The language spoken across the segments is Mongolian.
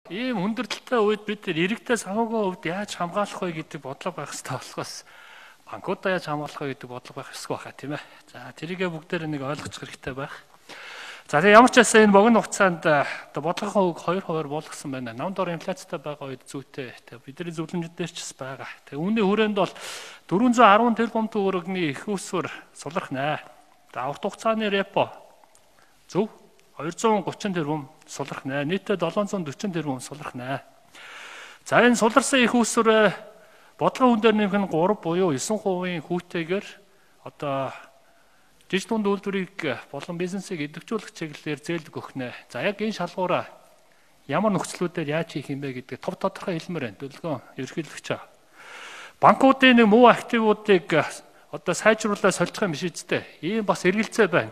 Ийм хүндрэлтэй үед бид нар иргэдээ санхүүгийн хувьд яаж хамгаалах вэ гэдэг бодлого байх хэрэгтэй болохоос банкудаа яаж хамгаалах вэ гэдэг бодлого байх ёсгүй байхаа тийм ээ. За тэрийгээ бүгдээр нэг ойлгочих хэрэгтэй байх. За тэгээ ямар ч байсан энэ богино хугацаанд бодлогын хувь 2% болгосон байна. Нам дор инфляцтай байгаа үед зүйтэй. Тэгээ бидний зөвлөмжүүдээр ч бас байгаа. Тэгээ үүний хүрээнд бол 410 тэрбум төгрөгийн их усвар сулрахнаа. За урт хугацааны репо зөв 230 тэрбум сулрахнаа. Нийтдээ 740 тэрбум сулрахнаа. За энэ сулрсан их усвар бодлогын хүн дээр нэмэх нь 3 буюу 9% хүүтэйгээр одоо жижиг дунд үйлдвэрийг болон бизнесийг идэвхжүүлэх чиглэлээр зээлдэг өгнө. За яг энэ шалгуураа ямар нөхцлүүдээр яаж хийх юм бэ гэдэг төв тодорхой хэлмээр байна. Төлөвлөгөө ерөнхийлөгч. Банкуудын нэг муу активуудыг одоо сайжруулаад солилцох юм биш үстэй. Ийм бас эргэлзээ байна.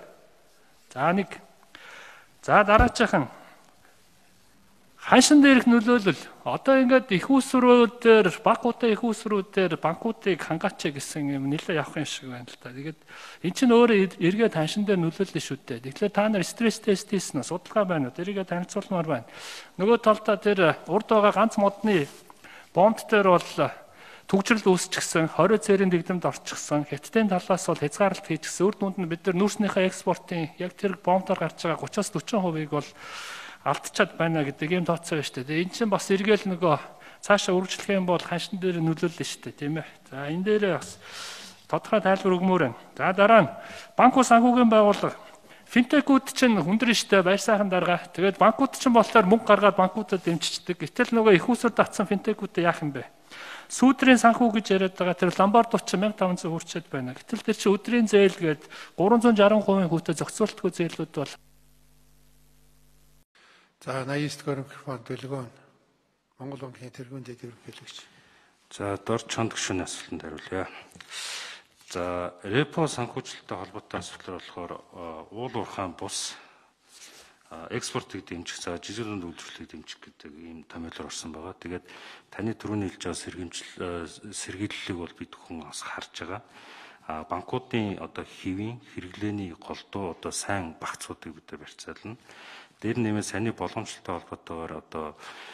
За дараачихан ханшин дээрх нөлөөлөл. Одоо ингээд их усруудаар банкуудын их усруудаар банкуудыг хангаач гэсэн юм нэлээд явах юм шиг байна л та. Тэгээд эн чинь өөрөө эргээд ханшин дээр нөлөөлнө шүү дээ. Тэгэхээр та нар стресс тест хийсэн нь судалгаа байна уу? Тэрийгээ танилцуулмаар байна. Нөгөө талдаа тэр урд байгаа ганц модны бонд дээр бол түгжрэл үүсчихсэн, 20 цэрийн дэгдэмд орчихсон. Хятадын талаас бол хязгаарлалт хийчихсэн. Үр дүнд нь бид нар нүүрснийхээ экспортын яг тэр бомбоор гарч байгаа 30-40%-ийг бол алдчихад байна гэдэг юм тооцоо байна шүү дээ. Энэ чинь бас эргээл нөгөө цаашаа үргэлжлэх юм бол ханшин дээр нөлөөлнө шүү дээ, тийм ээ. За энэ дээр бас тодорхой тайлбар өгмөр байна. За дараа нь банк ус санхүүгийн байгууллага финтекүүд чинь хүндэр штэ баяр сайхан дарга. Тэгээд банкуд чинь болохоор мөнгө гаргаад банкудад дэмжичдэг. Гэтэл нөгөө их усур татсан финтекүүдэд яах юм бэ? Сүүдрийн санхүү гэж яриад байгаа тэр ломбардууд чинь 1500 хүрчээд байна. Гэтэл тэр чинь өдрийн зээл гээд 360% хүүтэй зохицуултгүй зээлүүд бол. За 89 микрофон төлгөөн Монгол банкны тэргуун дэд ерөнхийлөгч. За дор чонд гүшүүний асуултанд хариулъя. За репо санхүүжилттэй холбоотой асуудал болохоор уул уурхайн бус экспортыг дэмжих, за жижиг дунд үйлдвэрлэлийг дэмжих гэдэг ийм томьёолоор орсон байгаа. Тэгээд таны түрүүний хэлж байгаа сэргийллийг бол бид хүн бас харж байгаа. Банкуудын одоо хэвийн хэрэглээний голдуу одоо сайн багцуудыг бид барьцаална. Дээр нэмээд саний боломжтой холбоотойгоор одоо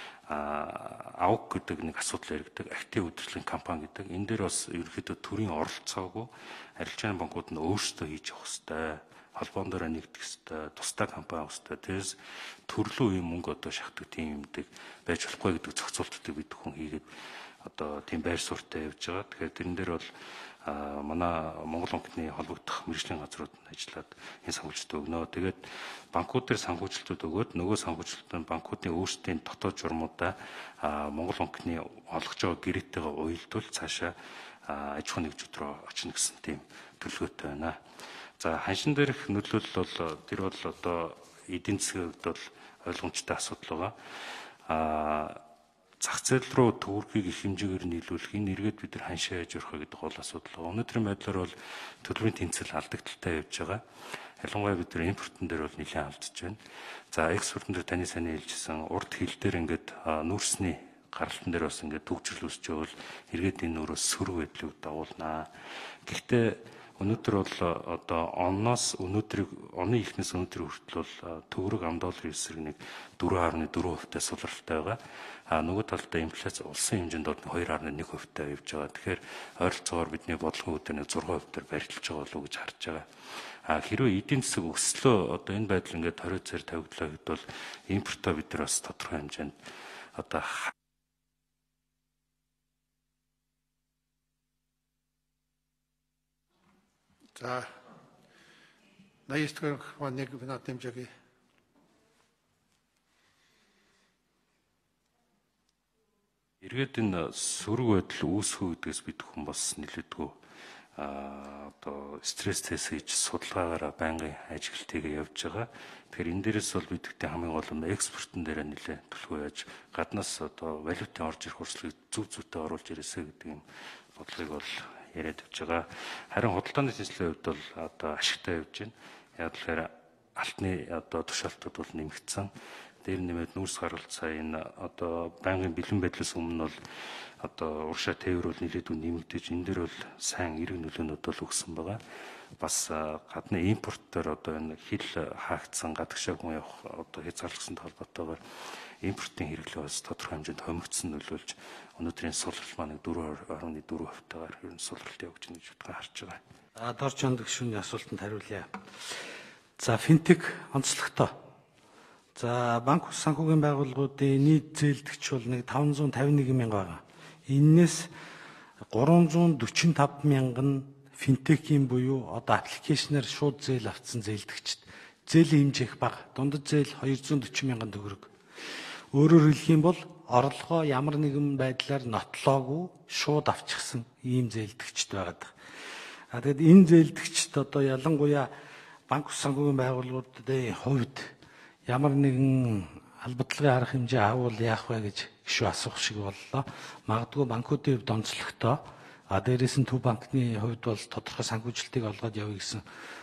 АУК гэдэг нэг асуудал яригдаг, актив удирдлагын компани гэдэг. Энэ дээр бас ерөнхийдөө төрийн оролцоогүй арилжааны банкуд нь өөрсдөө хийж явах хэрэгтэй. Холбоон дээр нэгдэх хэрэгтэй, тусдаа компани авах хэрэгтэй. Тэрс төрлөө юм мөнгө одоо шахдаг тийм юмдаг байж болохгүй гэдэг зохицуултыг бид хүн хийгээд одоо тийм байр суурьтай явж байгаа. Тэгэхээр тэрэн дээр бол манай Монгол банкны холбогдох мэргэжлийн газрууд нь ажиллаад энэ санхүүжилтийг өгнө. Тэгээд банкуд дээр санхүүжилтүүд өгөөд нөгөө санхүүжилтүүд банкуудын өөрсдийн дотоод журмуудаа Монгол банкны олгож байгаа гэрээтэйгээ уялдвал цаашаа аж ахуйн нэгжүүд рүү очно гэсэн тийм төлөвлөгөөтэй байна. За ханшин дээрх нөлөөлөл бол тэр бол одоо эдийн засгийн хувьд бол ойлгомжтой асуудал байгаа. Зах зээл рүү төгрөгийг их хэмжээгээр нийлүүлэх энэ эргээд бид нар ханшаа яаж өрөх вэ гэдэг гол асуудал байгаа. Өнөөдрийн байдлаар бол төлбөрийн тэнцэл алдагдaltaй явж байгаа. Ялангуяа бид нар импортын дээр бол нэлээд алдж байна. За экспортын дээр таны сайн хэлжсэн урд хил дээр ингээд нүүрсний гаралтан дээр бас ингээд төгжрөл үүсч байвал эргээд энэ нүүрөөс сөрөг байдлыг дагуулнаа. Гэхдээ өнөөдөр бол одоо оны ихнээс өнөөдөр хүртэл бол төгрөг ам долларын эсрэг нэг 4.4% сулралтай байгаа. Нөгөө талдаа инфляц улсын хэмжээнд бол 2.1% явж байгаа. Тэгэхээр ойролцоогоор бидний бодлогын үүдээр нэг 6% барилж байгаа болов уу гэж харж байгаа. Хэрвээ эдийн засаг өслөө одоо энэ байдал ингээд 20 цаар тавигдлаа гэдвэл импортоо бид нар бас тодорхой хэмжээнд одоо За 89 микрофон нэг минут дэмжээгэй. эргээд энэ сөрөг байдал үүсэх үедээс бид хүн бас нэлээдгүй одоо стресс тест хийж судалгаагаараа байнгын ажиглалтыг явж байгаа. Тэгэхээр энэ дээрээс бол бидгтээ хамгийн гол нь экспортын дээр нэлээ төлөвлөгөө яаж гаднаас одоо валютын орж ирэх урсгалыг зүйтэй оруулж ирээсэй гэдэг юм бодлогыг бол яриад явж байгаа. Харин худалдааны шинжилгээний хувьд бол одоо ашигтай явж байна. Яг тэгэхээр алтны одоо тушаалтууд бол нэмэгдсэн. Дээр нэмээд нүүрс гаргалт сая энэ одоо байнгын бэлэн байдлаас өмнө бол одоо уршаа тээвэр бол нэлээдгүй нэмэгдэж энэ дээр бол сайн эрг нөлөөнүүд бол өгсөн байгаа. Бас гадны импорт дээр одоо энэ хил хаагдсан гадагшаа хүн явах одоо хязгаарлагдсан холбоотойгоор импортын хэрэглээ бас тодорхой хэмжээнд хомигдсон нөлөөлж өнөөдрийн сулрал маань 4.4%-аар ер нь сулралт явж байна гэж бодгоо харж байгаа. Дор чонд гүшүүний асуултанд хариулъя. За финтек онцлогтой. За банк ус санхүүгийн байгууллагуудын нийт зээлдэгч бол нэг 551 мянга байгаа. Эннээс 345 мянга нь финтекийн буюу одоо аппликейшнээр шууд зээл авсан зээлдэгчд. Зээлийн хэмжээ их бага. Дундад зээл 240 мянган төгрөг. Өөрөөр хэлэх юм бол орлогоо ямар нэгэн байдлаар нотлоогүй шууд авчихсан ийм зээлдэгчд байгаад байна. Тэгэд энэ зээлдэгчд одоо ялангуяа банк ус санхүүгийн байгууллагуудын хувьд ямар нэгэн албадлагын арга хэмжээ авал яах вэ гэж гişүү асуух шиг боллоо. Магадгүй банкуудын хувьд онцлогтой. Дээрээс нь Төв банкны хувьд бол тодорхой санхүүжилтийг олгоод явъя гэсэн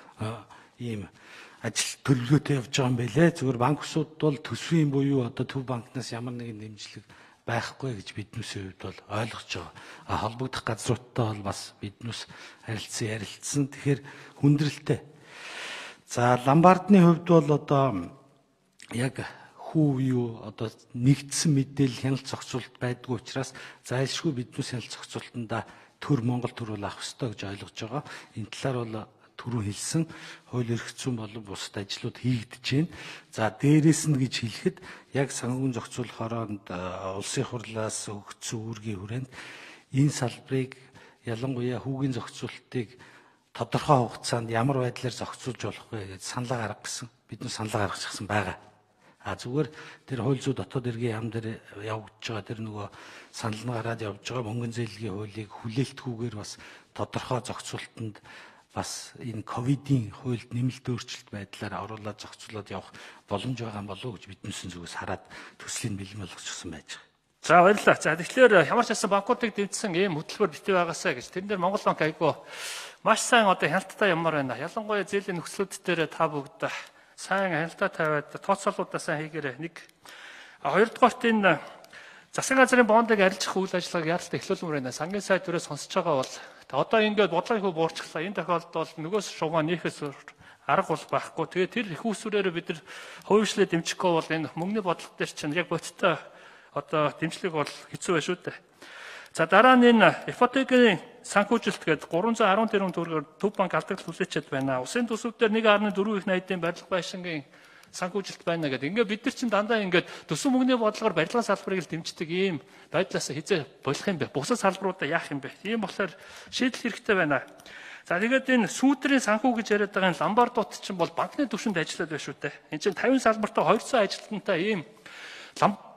ийм ажил төлөвлөгөөтэй явж байгаа юм байлээ. Зөвхөн банк усууд бол төсвийн буюу одоо Төв банкнаас ямар нэгэн дэмжлэг байхгүй гэж биднээсээ хувьд бол ойлгож байгаа. Холбогдох газруудтай бол бас биднээс ярилцсан. Тэгэхээр хүндрэлтэй. За ломбардны хувьд бол одоо яг юу одоо нэгдсэн мэдээлэл хяналт зохицуулалт байдгүй учраас зайлшгүй биднээс хяналт зохицуулалтанда Монгол төр бол авах ёстой гэж ойлгож байгаа. Энэ талаар бол түрүү хэлсэн хууль эрх зүйн болон бусад ажлууд хийгдэж байна. За дээрээс нь гэж хэлэхэд яг санхүүгийн зохицуулах хороонд улсын хурлаас өгсөн үүргийн хүрээнд энэ салбарыг ялангуяа хүүгийн зохицуулалтыг тодорхой хугацаанд ямар байдлаар зохицуулж болох вэ гэж саналаа гаргах гэсэн бид нар саналаа гаргачихсан байгаа. Зүгээр тэр хууль зүйн дотоод эргийн яам дээр явагдаж байгаа тэр нөгөө санал нь гараад явж байгаа мөнгөн зээлгийн хуулийг хүлээлтгүйгээр бас тодорхой зохицуулалтанд бас энэ ковидын хуульд нэмэлт өөрчлөлт байдлаар оруулаад зохицуулаад явах боломж байгаа болов уу гэж биднээс зүгээс хараад төслийн бэлэн болгочихсон байж байгаа. За баярлалаа. За тэгэхээр ямар ч байсан банкуудыг дэмжсэн ийм хөтөлбөр битгий байгаасаа гэж тэрэн дээр Монгол банк айгүй маш сайн одоо хяналттай ямар байна. Ялангуяа зээлийн нөхцлүүд дээр та бүгд сайн хяналтаа тавиад тооцоолуудаа сайн хийгээрэй. Хоёрдугаарт энэ засгийн газрын бондыг арилжих үйл ажиллагааг яаралтай эхлүүлмээр байна. Сангийн сайд түрээ сонсож байгаа бол одоо ингээд бодлогын хөв буурчлаа. Энэ тохиолдолд нөгөөс шугам нийхээс арга бол байхгүй. Тэгээ тэр их усүрээр бид нар хувьчлээ дэмжихгүй бол энэ мөнгөний бодлого дээр чинь яг бодтой одоо дэмжлэг бол хэцүү байх шүү дээ. За дараа нь энэ ипотекийн санхүүжилт гээд 310 тэрбум төгрөгөөр Төв банк алдагдлал хүлээчихэд байна. Усын төсөвдөр 1.4 их найдын барилга байшингийн санхүүжилт байна гэдэг. Ингээд бид нар чинь дандаа ингээд төсөв мөнгөний бодлогоор барилгын салбарыг л дэмждэг ийм байдлаас хизээ болох юм бэ? Бусад салбаруудаа яах юм бэ? Ийм болохоор шийдэл хэрэгтэй байна. За тэгээд энэ сүүтрийн санхүү гэж яриад байгаа энэ ломбардууд чинь бол банкны түвшинд ажиллаад байна шүү дээ. Энд чинь 50 салбартаа 200 ажилтнтай ийм